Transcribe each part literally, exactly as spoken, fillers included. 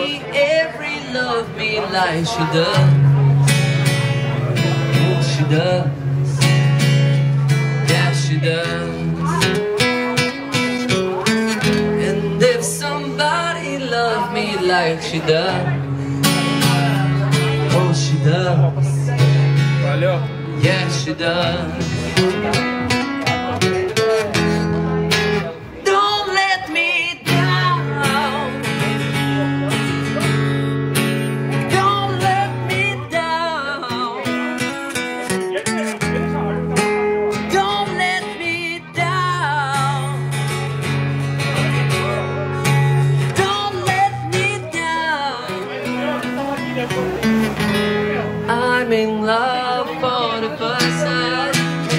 nobody ever loved me like she does. Oh, she does. Yeah, she does. And if somebody loved me like she does, oh, she does. Yeah, she does. I'm in love for the first time.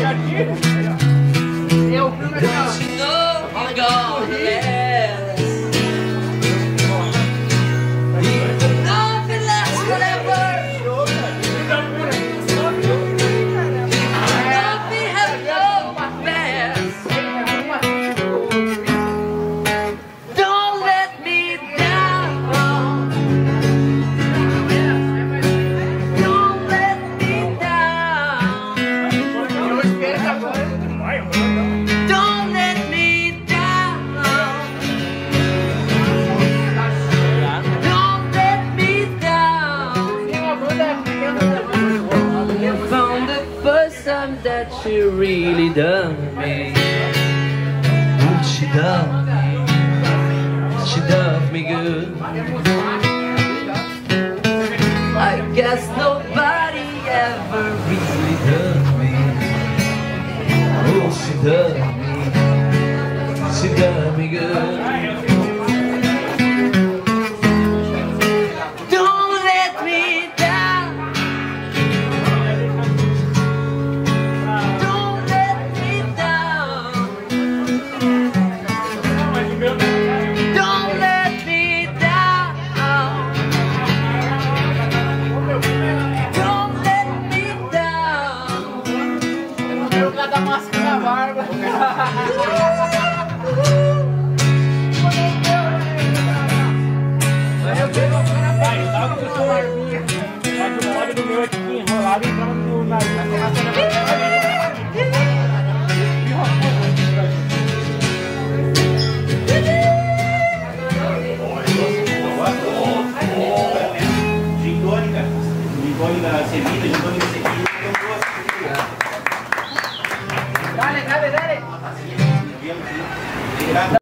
Don't you know you're gonna last? Even though it lasts forever, even though we have no past, don't let me down. That she really done me. Oh, she done me. She done me good. I guess nobody ever really done me. Oh, she done me. She done me good. Da máscara na barba. Eu pego a cara pra ele, tava com essa barbinha. Mas o molho do meu aqui enrolado e entrava no nariz. Gin tônica. Gin tônica semita, gin tônica semita. Dale, dale, dale.